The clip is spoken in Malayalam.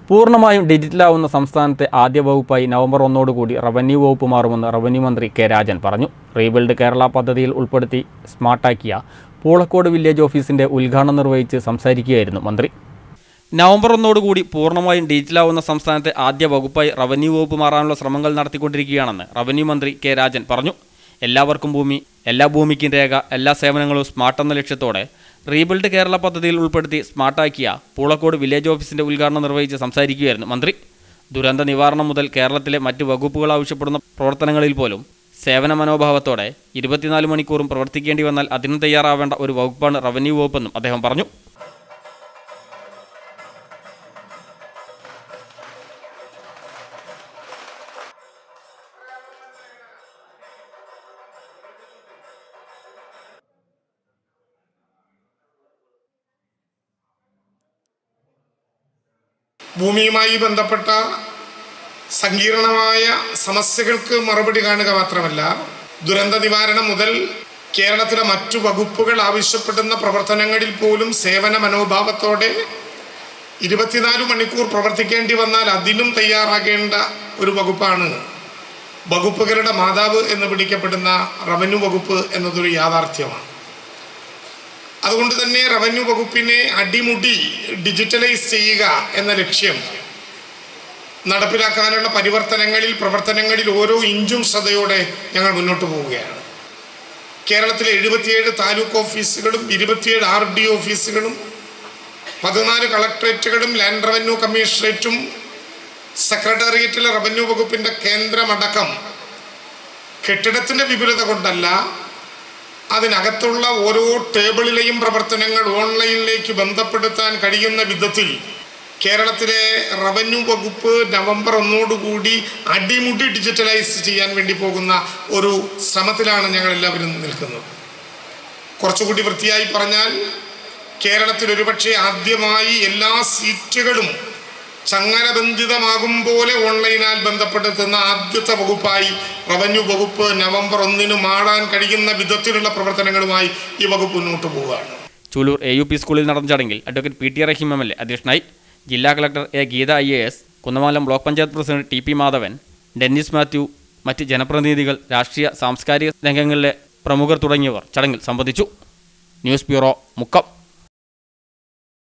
പൂർണ്ണമായും ഡിജിറ്റലാവുന്ന സംസ്ഥാനത്തെ ആദ്യ വകുപ്പായി നവംബർ 1 കൂടി റവന്യൂ വകുപ്പ് മാറുമെന്ന് റവന്യൂ മന്ത്രി കെ രാജൻ പറഞ്ഞു. റീബിൽഡ് കേരള പദ്ധതിയിൽ ഉൾപ്പെടുത്തി സ്മാർട്ടാക്കിയ പൂളക്കോട് വില്ലേജ് ഓഫീസിന്റെ ഉദ്ഘാടനം നിർവഹിച്ച് സംസാരിക്കുകയായിരുന്നു മന്ത്രി. നവംബർ 1 കൂടി പൂർണ്ണമായും ഡിജിറ്റലാവുന്ന സംസ്ഥാനത്തെ ആദ്യ വകുപ്പായി റവന്യൂ വകുപ്പ് മാറാനുള്ള ശ്രമങ്ങൾ നടത്തിക്കൊണ്ടിരിക്കുകയാണെന്ന് റവന്യൂ മന്ത്രി കെ രാജൻ പറഞ്ഞു. എല്ലാവർക്കും ഭൂമി, എല്ലാ ഭൂമിക്കും രേഖ, എല്ലാ സേവനങ്ങളും സ്മാർട്ട് എന്ന ലക്ഷ്യത്തോടെ റീബിൽഡ് കേരള പദ്ധതിയിൽ ഉൾപ്പെടുത്തി സ്മാർട്ടാക്കിയ പൂളക്കോട് വില്ലേജ് ഓഫീസിന്റെ ഉദ്ഘാടനം നിർവഹിച്ച് സംസാരിക്കുകയായിരുന്നു മന്ത്രി. ദുരന്ത നിവാരണം മുതൽ കേരളത്തിലെ മറ്റ് വകുപ്പുകൾ ആവശ്യപ്പെടുന്ന പ്രവർത്തനങ്ങളിൽ പോലും സേവന മനോഭാവത്തോടെ 24 മണിക്കൂറും പ്രവർത്തിക്കേണ്ടി വന്നാൽ അതിന് തയ്യാറാവേണ്ട ഒരു വകുപ്പാണ് റവന്യൂ വകുപ്പെന്നും അദ്ദേഹം പറഞ്ഞു. ഭൂമിയുമായി ബന്ധപ്പെട്ട സങ്കീർണമായ സമസ്യകൾക്ക് മറുപടി കാണുക മാത്രമല്ല, ദുരന്ത നിവാരണം മുതൽ കേരളത്തിലെ മറ്റു വകുപ്പുകൾ ആവശ്യപ്പെടുന്ന പ്രവർത്തനങ്ങളിൽ പോലും സേവന മനോഭാവത്തോടെ 24 മണിക്കൂർ പ്രവർത്തിക്കേണ്ടി വന്നാൽ അതിനും തയ്യാറാകേണ്ട ഒരു വകുപ്പാണ് വകുപ്പുകളുടെ മാതാവ് എന്ന് വിളിക്കപ്പെടുന്ന റവന്യൂ വകുപ്പ് എന്നതൊരു യാഥാർത്ഥ്യമാണ്. അതുകൊണ്ട് തന്നെ റവന്യൂ വകുപ്പിനെ അടിമുടി ഡിജിറ്റലൈസ് ചെയ്യുക എന്ന ലക്ഷ്യം നടപ്പിലാക്കാനുള്ള പ്രവർത്തനങ്ങളിൽ ഓരോ ഇഞ്ചും ശ്രദ്ധയോടെ ഞങ്ങൾ മുന്നോട്ട് പോവുകയാണ്. കേരളത്തിലെ 77 താലൂക്ക് ഓഫീസുകളും 27 RD ഓഫീസുകളും 14 കളക്ടറേറ്റുകളും ലാൻഡ് റവന്യൂ കമ്മീഷണറേറ്റും സെക്രട്ടേറിയറ്റിലെ റവന്യൂ വകുപ്പിൻ്റെ കേന്ദ്രമടക്കം കെട്ടിടത്തിൻ്റെ വിപുലത കൊണ്ടല്ല, അതിനകത്തുള്ള ഓരോ ടേബിളിലെയും പ്രവർത്തനങ്ങൾ ഓൺലൈനിലേക്ക് ബന്ധപ്പെടുത്താൻ കഴിയുന്ന വിധത്തിൽ കേരളത്തിലെ റവന്യൂ വകുപ്പ് നവംബർ 1 കൂടി അടിമുടി ഡിജിറ്റലൈസ് ചെയ്യാൻ വേണ്ടി പോകുന്ന ഒരു ശ്രമത്തിലാണ് ഞങ്ങളെല്ലാവരും നിൽക്കുന്നത്. കുറച്ചുകൂടി വൃത്തിയായി പറഞ്ഞാൽ, കേരളത്തിൽ ഒരുപക്ഷെ ആദ്യമായി എല്ലാ സീറ്റുകളും ചങ്ങലബന്ധിതമാകും പോലെ ഓൺലൈനാൽ ബന്ധപ്പെടുത്തുന്ന ആദ്യത്തെ വകുപ്പായി റവന്യൂ വകുപ്പ് നവംബർ 1 മാറാൻ കഴിയുന്ന വിധത്തിലുള്ള പ്രവർത്തനങ്ങളുമായി ഈ വകുപ്പ് മുന്നോട്ട് പോവുകയാണ്. ചൂലൂർ AUP സ്കൂളിൽ നടന്ന ചടങ്ങിൽ അഡ്വക്കേറ്റ് PT റഹീം MLA അധ്യക്ഷനായി. ജില്ലാ collector A Geetha IAS, Kunnamangalam block panchayat president TP Madhavan, Dennis Mathew, മറ്റ് ജനപ്രതിനിധികൾ, രാഷ്ട്രീയ സാംസ്കാരിക രംഗങ്ങളിലെ പ്രമുഖർ തുടങ്ങിയവർ ചടങ്ങിൽ സംബന്ധിച്ചു. News bureau, Mukkam.